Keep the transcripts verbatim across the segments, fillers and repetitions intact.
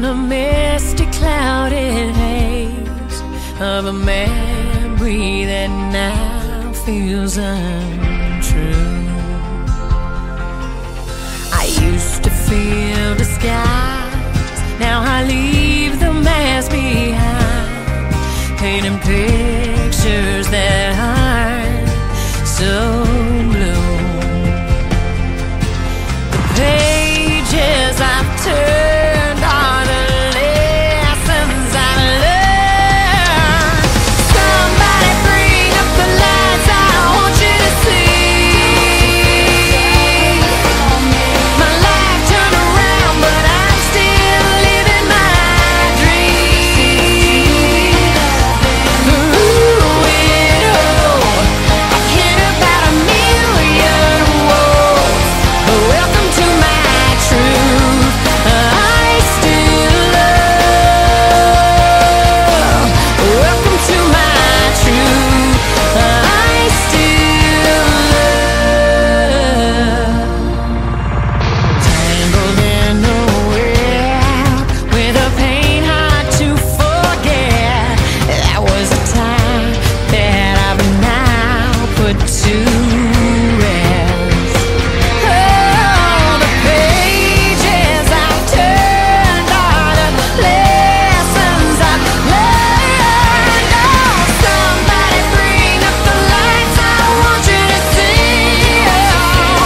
in a misty, clouded haze of a memory that now feels untrue. I used to feel the skies, now I leave them as behind, painting pictures that aren't so blue. The pages I've turned are the lessons I've learned. Somebody bring up the lights, I want you to see. My life turned around, but I'm still living my dream. Through it all, I've hit about a million walls. Welcome to my truth. I still love. Welcome to my truth. I still love. Tangled in a web with a pain hard to forget. That was a time that I've now put to rest. Oh, the pages I've turned are the lessons I've learned. Oh, somebody bring up the lights, I want you to see. Oh,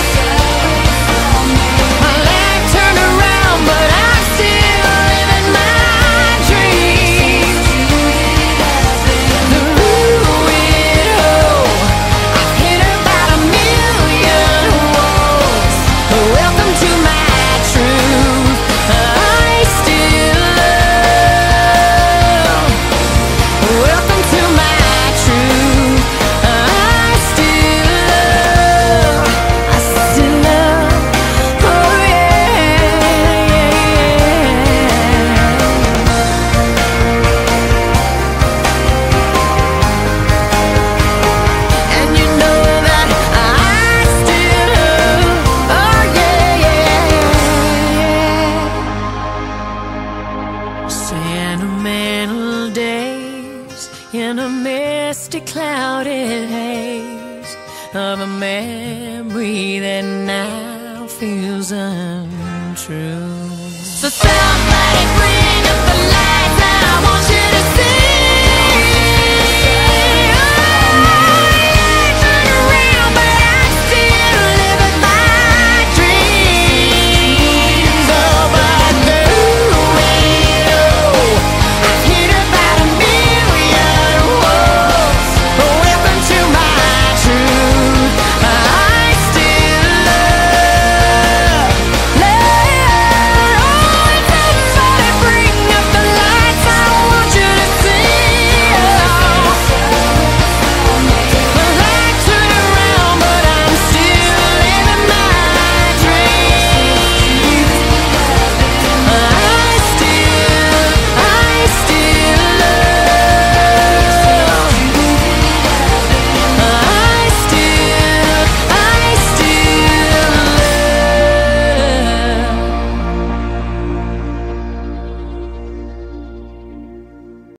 my life turned around, but I'm still living my dreams. Through it all, I've hit about a million walls. Welcome to my truth. I still love. Welcome to my truth. I still love. I still love. Oh yeah, yeah, yeah. And you know that I still love. Oh yeah, yeah, yeah. Sentimental days in a misty, clouded haze of a memory that now feels untrue. So somebody bring